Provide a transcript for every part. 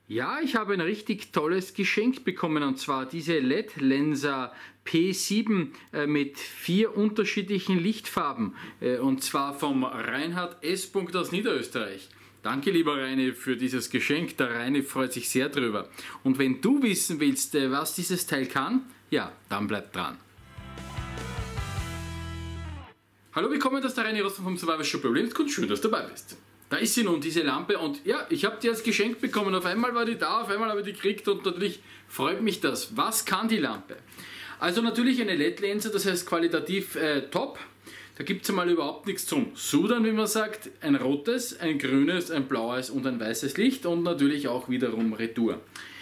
Ja, ich habe ein richtig tolles Geschenk bekommen, und zwar diese LED-Lenser P7 mit 4 unterschiedlichen Lichtfarben, und zwar vom Reinhard S. aus Niederösterreich. Danke, lieber Reini, für dieses Geschenk. Der Reini freut sich sehr drüber. Und wenn du wissen willst, was dieses Teil kann, ja, dann bleib dran. Hallo, willkommen, das ist der Reini Rossmann vom Survival Shop Überlebenskunst. Schön, dass du dabei bist. Da ist sie nun, diese Lampe, und ja, ich habe die als Geschenk bekommen. Auf einmal war die da, auf einmal habe ich die gekriegt, und natürlich freut mich das. Was kann die Lampe? Also natürlich eine LED-Linse, das heißt qualitativ top. Da gibt es einmal überhaupt nichts zum Sudern, wie man sagt. Ein rotes, ein grünes, ein blaues und ein weißes Licht, und natürlich auch wiederum Retour.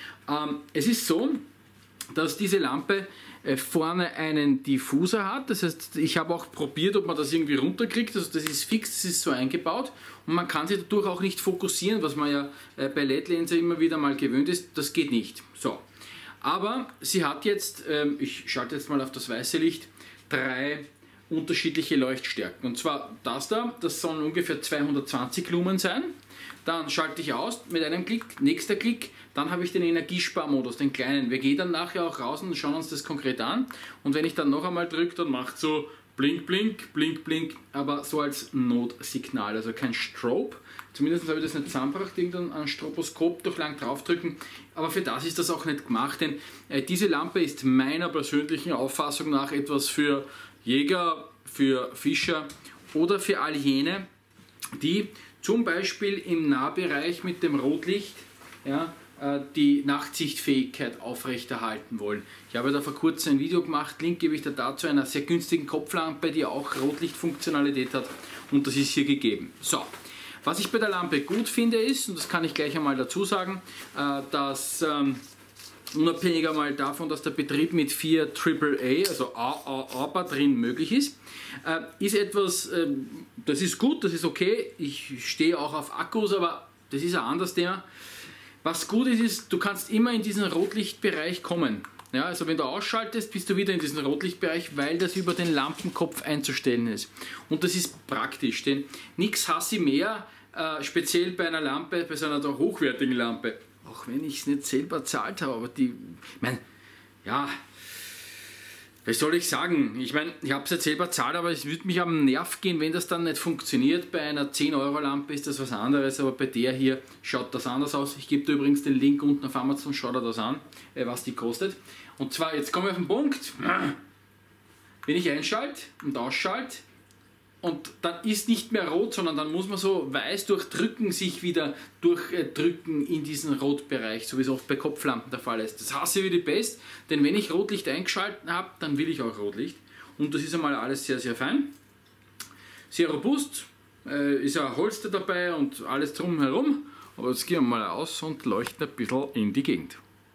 Es ist so, dass diese Lampe vorne einen Diffuser hat. Das heißt, ich habe auch probiert, ob man das irgendwie runterkriegt. Also das ist fix, das ist so eingebaut, und man kann sich dadurch auch nicht fokussieren, was man ja bei LED-Linse immer wieder mal gewöhnt ist. Das geht nicht. So. Aber sie hat jetzt, ich schalte jetzt mal auf das weiße Licht, 3 unterschiedliche Leuchtstärken. Und zwar das da, das sollen ungefähr 220 Lumen sein. Dann schalte ich aus mit einem Klick, nächster Klick, dann habe ich den Energiesparmodus, den kleinen. Wir gehen dann nachher auch raus und schauen uns das konkret an. Und wenn ich dann noch einmal drücke, dann macht so blink, blink, blink, blink, aber so als Notsignal, also kein Strobe. Zumindest habe ich das nicht zusammengebracht, irgendein Stroboskop durch lang draufdrücken. Aber für das ist das auch nicht gemacht, denn diese Lampe ist meiner persönlichen Auffassung nach etwas für Jäger, für Fischer oder für all jene, die zum Beispiel im Nahbereich mit dem Rotlicht, ja, die Nachtsichtfähigkeit aufrechterhalten wollen. Ich habe da vor kurzem ein Video gemacht, Link gebe ich da dazu, einer sehr günstigen Kopflampe, die auch Rotlichtfunktionalität hat, und das ist hier gegeben. So, was ich bei der Lampe gut finde ist, und das kann ich gleich einmal dazu sagen, dass unabhängig einmal davon, dass der Betrieb mit 4 AAA, also AAA-Batterien möglich ist, ist etwas, das ist gut, das ist okay. Ich stehe auch auf Akkus, aber das ist ein anderes Thema. Was gut ist, ist, du kannst immer in diesen Rotlichtbereich kommen. Ja, also wenn du ausschaltest, bist du wieder in diesem Rotlichtbereich, weil das über den Lampenkopf einzustellen ist. Und das ist praktisch, denn nichts hasse ich mehr, speziell bei einer Lampe, bei so einer hochwertigen Lampe. Auch wenn ich es nicht selber zahlt habe, aber die, ja, was soll ich sagen? Ich meine, ich habe es jetzt selber zahlt, aber es würde mich am Nerv gehen, wenn das dann nicht funktioniert. Bei einer 10-Euro-Lampe ist das was anderes, aber bei der hier schaut das anders aus. Ich gebe dir übrigens den Link unten auf Amazon, schau dir das an, was die kostet. Und zwar, jetzt kommen wir auf den Punkt, wenn ich einschalte und ausschalte, und dann ist nicht mehr rot, sondern dann muss man so weiß durchdrücken, sich wieder durchdrücken in diesen Rotbereich, so wie es oft bei Kopflampen der Fall ist. Das hasse ich wie die Pest, denn wenn ich Rotlicht eingeschaltet habe, dann will ich auch Rotlicht. Und das ist einmal alles sehr, sehr fein. Sehr robust, ist ein Holster dabei und alles drumherum. Aber jetzt gehen wir mal aus und leuchten ein bisschen in die Gegend.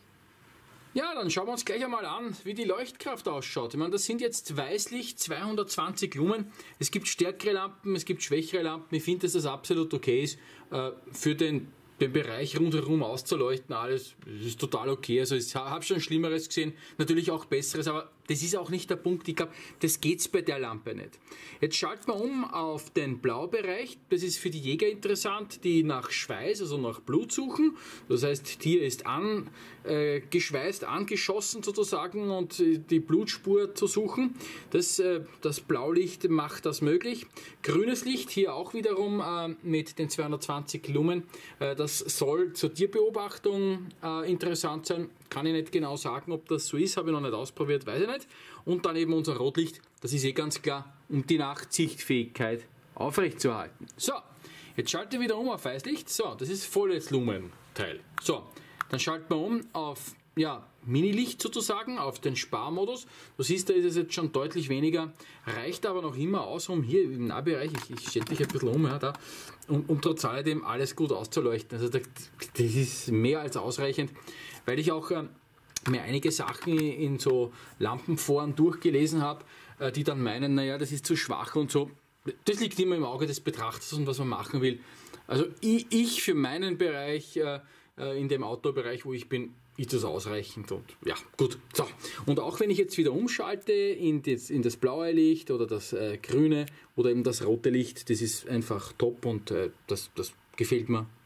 Ja, dann schauen wir uns gleich einmal an, wie die Leuchtkraft ausschaut. Ich meine, das sind jetzt Weißlicht, 220 Lumen. Es gibt stärkere Lampen, es gibt schwächere Lampen. Ich finde, dass das absolut okay ist, für den Bereich rundherum auszuleuchten. Alles, das ist total okay. Also ich habe schon Schlimmeres gesehen, natürlich auch Besseres, aber das ist auch nicht der Punkt. Ich glaube, das geht es bei der Lampe nicht. Jetzt schalten wir um auf den Blaubereich. Das ist für die Jäger interessant, die nach Schweiß, also nach Blut suchen. Das heißt, Tier ist angeschweißt, angeschossen sozusagen, und die Blutspur zu suchen. Das Blaulicht macht das möglich. Grünes Licht, hier auch wiederum mit den 220 Lumen. Das soll zur Tierbeobachtung interessant sein. Kann ich nicht genau sagen, ob das so ist, habe ich noch nicht ausprobiert, weiß ich nicht. Und dann eben unser Rotlicht, das ist eh ganz klar, um die Nachtsichtfähigkeit aufrechtzuerhalten. So, jetzt schalte ich wieder um auf Weißlicht. So, das ist volles Lumenteil. So, dann schalten wir um auf, ja, Minilicht sozusagen, auf den Sparmodus. Du siehst, da ist es jetzt schon deutlich weniger, reicht aber noch immer aus, um hier im Nahbereich, ich stelle dich ein bisschen um, ja, da, um trotz alledem alles gut auszuleuchten. Also das ist mehr als ausreichend, weil ich auch mir einige Sachen in so Lampenforen durchgelesen habe, die dann meinen, naja, das ist zu schwach und so. Das liegt immer im Auge des Betrachters und was man machen will. Also ich für meinen Bereich, in dem Outdoor-Bereich, wo ich bin, ist das ausreichend, und ja, gut. So. Und auch wenn ich jetzt wieder umschalte in das blaue Licht oder das grüne oder eben das rote Licht, das ist einfach top, und das gefällt mir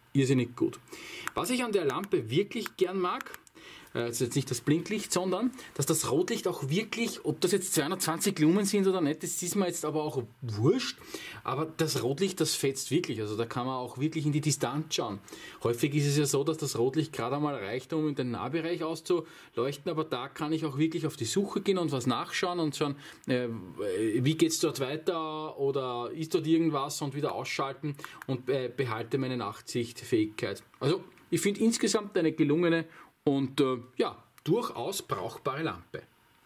irrsinnig gut. Was ich an der Lampe wirklich gern mag, das ist jetzt nicht das Blinklicht, sondern dass das Rotlicht auch wirklich, ob das jetzt 220 Lumen sind oder nicht, das ist mir jetzt aber auch wurscht, aber das Rotlicht, das fetzt wirklich, also da kann man auch wirklich in die Distanz schauen. Häufig ist es ja so, dass das Rotlicht gerade einmal reicht, um in den Nahbereich auszuleuchten, aber da kann ich auch wirklich auf die Suche gehen und was nachschauen und schauen, wie geht es dort weiter oder ist dort irgendwas und wieder ausschalten und behalte meine Nachtsichtfähigkeit. Also ich finde insgesamt eine gelungene und ja, durchaus brauchbare Lampe.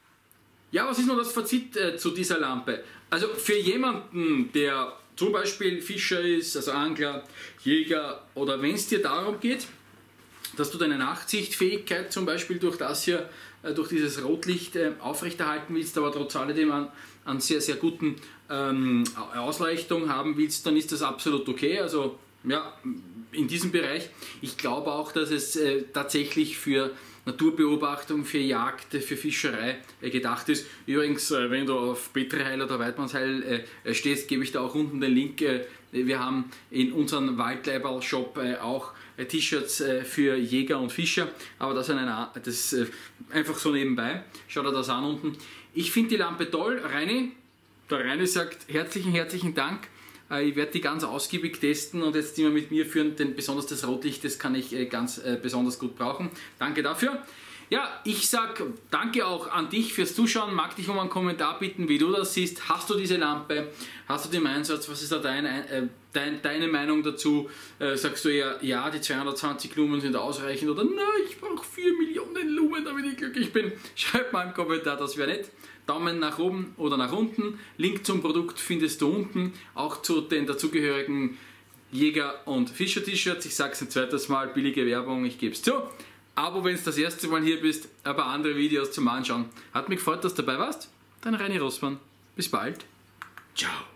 Ja, was ist nun das Fazit zu dieser Lampe? Also für jemanden, der zum Beispiel Fischer ist, also Angler, Jäger oder wenn es dir darum geht, dass du deine Nachtsichtfähigkeit zum Beispiel durch das hier, durch dieses Rotlicht aufrechterhalten willst, aber trotz alledem an sehr, sehr guten Ausleuchtung haben willst, dann ist das absolut okay. Also ja, in diesem Bereich. Ich glaube auch, dass es tatsächlich für Naturbeobachtung, für Jagd, für Fischerei gedacht ist. Übrigens, wenn du auf Petriheil oder Weidmannsheil stehst, gebe ich da auch unten den Link. Wir haben in unserem Waldleiberl-Shop auch T-Shirts für Jäger und Fischer, aber das ist einfach so nebenbei. Schau dir das an unten. Ich finde die Lampe toll. Der Reini sagt herzlichen Dank. Ich werde die ganz ausgiebig testen und jetzt immer mit mir führen, denn besonders das Rotlicht, das kann ich ganz besonders gut brauchen. Danke dafür. Ja, ich sage danke auch an dich fürs Zuschauen. Mag dich um einen Kommentar bitten, wie du das siehst. Hast du diese Lampe? Hast du den Einsatz? Was ist da deine Meinung dazu? Sagst du eher, ja, die 220 Lumen sind ausreichend oder nein, ich brauche 4 Millionen Lumen, damit ich glücklich bin? Schreib mal einen Kommentar, das wäre nett. Daumen nach oben oder nach unten. Link zum Produkt findest du unten, auch zu den dazugehörigen Jäger- und Fischer-T-Shirts. Ich sage es ein zweites Mal, billige Werbung, ich gebe es zu. Abo, wenn du das erste Mal hier bist, ein paar andere Videos zum Anschauen. Hat mich gefreut, dass du dabei warst. Dein Reini Rossmann. Bis bald. Ciao.